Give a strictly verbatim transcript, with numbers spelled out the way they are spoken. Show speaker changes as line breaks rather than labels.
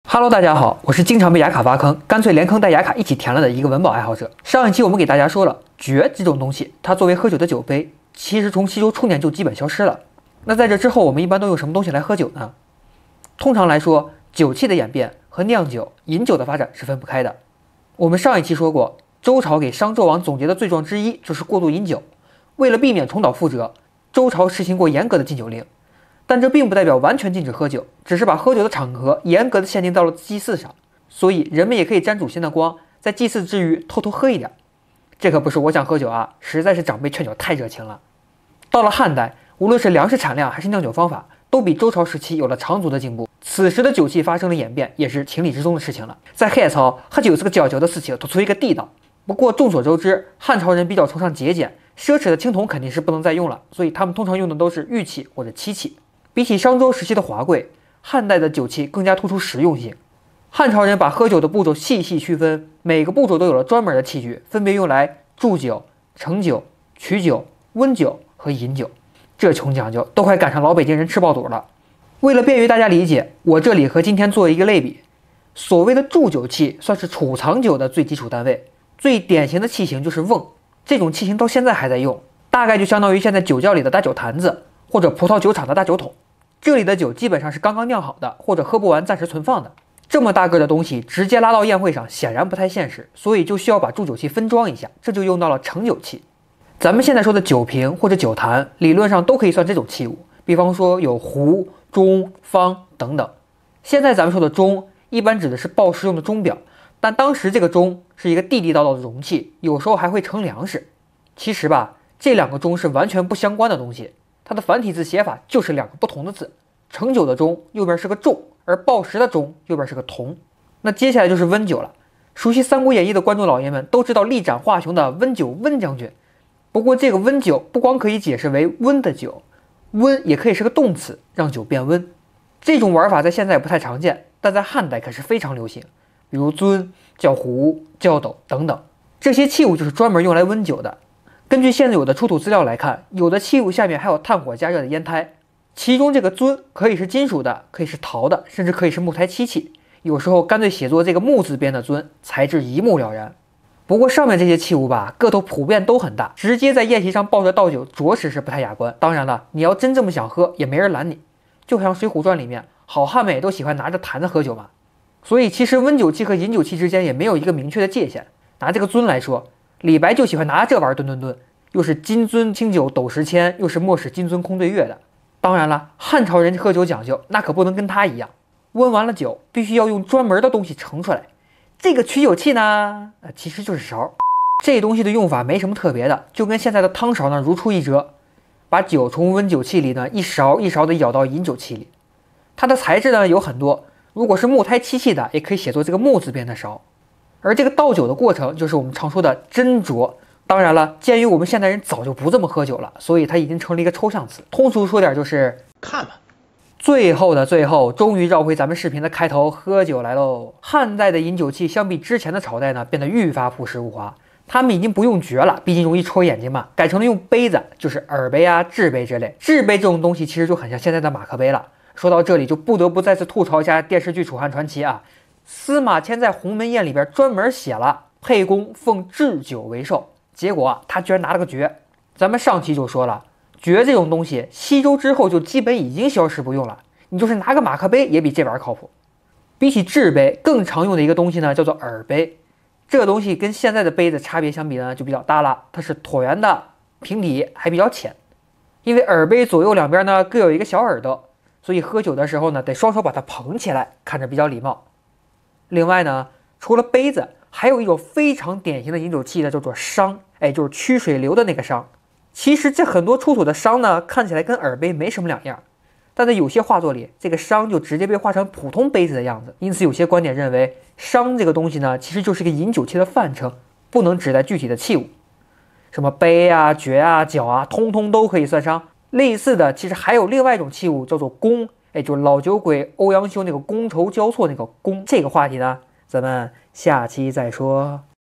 Hello， 大家好，我是经常被雅卡挖坑，干脆连坑带雅卡一起填了的一个文保爱好者。上一期我们给大家说了，爵这种东西，它作为喝酒的酒杯，其实从西周初年就基本消失了。那在这之后，我们一般都用什么东西来喝酒呢？通常来说，酒器的演变和酿酒、饮酒的发展是分不开的。我们上一期说过，周朝给商纣王总结的罪状之一就是过度饮酒。为了避免重蹈覆辙，周朝实行过严格的禁酒令。但这并不代表完全禁止喝酒，只是把喝酒的场合严格的限定到了祭祀上，所以人们也可以沾祖先的光，在祭祀之余偷偷喝一点。这可不是我想喝酒啊，实在是长辈劝酒太热情了。到了汉代，无论是粮食产量还是酿酒方法，都比周朝时期有了长足的进步。此时的酒器发生了演变，也是情理之中的事情了。在汉朝，喝酒是个佼佼的事情，突出一个地道。不过众所周知，汉朝人比较崇尚节俭，奢侈的青铜肯定是不能再用了，所以他们通常用的都是玉器或者漆器。比起商周时期的华贵，汉代的酒器更加突出实用性。汉朝人把喝酒的步骤细细区分，每个步骤都有了专门的器具，分别用来祝酒、盛酒、取酒、温酒和饮酒。这穷讲究都快赶上老北京人吃爆肚了。为了便于大家理解，我这里和今天做一个类比。所谓的祝酒器算是储藏酒的最基础单位，最典型的器型就是瓮，这种器型到现在还在用，大概就相当于现在酒窖里的大酒坛子，或者葡萄酒厂的大酒桶。这里的酒基本上是刚刚酿好的，或者喝不完暂时存放的。这么大个的东西直接拉到宴会上显然不太现实，所以就需要把祝酒器分装一下，这就用到了盛酒器。咱们现在说的酒瓶或者酒坛，理论上都可以算这种器物，比方说有壶、钟、方等等。现在咱们说的钟，一般指的是报时用的钟表，但当时这个钟是一个地地道道的容器，有时候还会盛粮食。其实吧，这两个钟是完全不相关的东西。它的繁体字写法就是两个不同的字，盛酒的钟右边是个仲，而报时的钟右边是个同。那接下来就是温酒了。熟悉《三国演义》的观众老爷们都知道力斩华雄的温酒温将军。不过这个温酒不光可以解释为温的酒，温也可以是个动词，让酒变温。这种玩法在现在不太常见，但在汉代可是非常流行。比如樽、叫壶、叫斗等等，这些器物就是专门用来温酒的。根据现有的出土资料来看，有的器物下面还有炭火加热的烟胎，其中这个樽可以是金属的，可以是陶的，甚至可以是木胎漆器，有时候干脆写作这个木字边的樽，材质一目了然。不过上面这些器物吧，个头普遍都很大，直接在宴席上抱着倒酒，着实是不太雅观。当然了，你要真这么想喝，也没人拦你。就像《水浒传》里面，好汉们也都喜欢拿着坛子喝酒嘛。所以其实温酒器和饮酒器之间也没有一个明确的界限。拿这个樽来说，李白就喜欢拿这玩意儿吨吨吨，又是金樽清酒斗十千，又是莫使金樽空对月的。当然了，汉朝人喝酒讲究，那可不能跟他一样，温完了酒必须要用专门的东西盛出来。这个取酒器呢，呃，其实就是勺。这东西的用法没什么特别的，就跟现在的汤勺呢如出一辙，把酒从温酒器里呢一勺一勺的舀到饮酒器里。它的材质呢有很多，如果是木胎漆器的，也可以写作这个木字边的勺。而这个倒酒的过程就是我们常说的斟酌。当然了，鉴于我们现代人早就不这么喝酒了，所以它已经成了一个抽象词。通俗说点就是看吧。最后的最后，终于绕回咱们视频的开头，喝酒来喽。汉代的饮酒器相比之前的朝代呢，变得愈发朴实无华。他们已经不用爵了，毕竟容易戳眼睛嘛，改成了用杯子，就是耳杯啊、制杯之类。制杯这种东西其实就很像现在的马克杯了。说到这里，就不得不再次吐槽一下电视剧《楚汉传奇》啊。司马迁在鸿门宴里边专门写了沛公奉制酒为寿，结果啊，他居然拿了个爵。咱们上期就说了，爵这种东西西周之后就基本已经消失不用了，你就是拿个马克杯也比这玩意儿靠谱。比起制杯，更常用的一个东西呢叫做耳杯。这个东西跟现在的杯子差别相比呢就比较大了，它是椭圆的，瓶底还比较浅。因为耳杯左右两边呢各有一个小耳朵，所以喝酒的时候呢得双手把它捧起来，看着比较礼貌。另外呢，除了杯子，还有一种非常典型的饮酒器呢，叫做觞，哎，就是曲水流的那个觞。其实这很多出土的觞呢，看起来跟耳杯没什么两样，但在有些画作里，这个觞就直接被画成普通杯子的样子。因此，有些观点认为，觞这个东西呢，其实就是个饮酒器的泛称，不能指代具体的器物。什么杯啊、爵啊、角啊，通通都可以算觞。类似的，其实还有另外一种器物叫做觥。哎，就是老酒鬼欧阳修那个觥筹交错那个觥。这个话题呢，咱们下期再说。